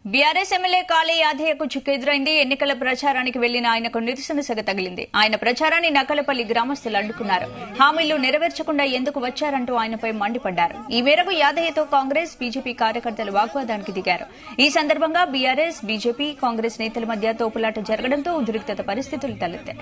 BRS MLA కాళీ యాదయ్యకు చుక్కెదురైంది. ఎన్నికల ప్రచారానికి వెళ్లిన ఆయనకు నిరసన సెగ తగిలింది. ఆయన ప్రచారాన్ని నకలపల్లి గ్రామస్తులు అడ్డుకున్నారు. హామీలు నెరవేర్చకుండా ఎందుకు వచ్చారంటూ ఆయనపై మండిపడ్డారు. ఈ మేరకు యాదయ్యతో కాంగ్రెస్, బీజేపీ కార్యకర్తలు వాగ్వాదానికి దిగారు. ఈ సందర్భంగా బీఆర్ఎస్, బీజేపీ, కాంగ్రెస్ నేతల మధ్య తోపులాట జరగడంతో ఉద్రిక్తత పరిస్థితులు తలెత్తాయి.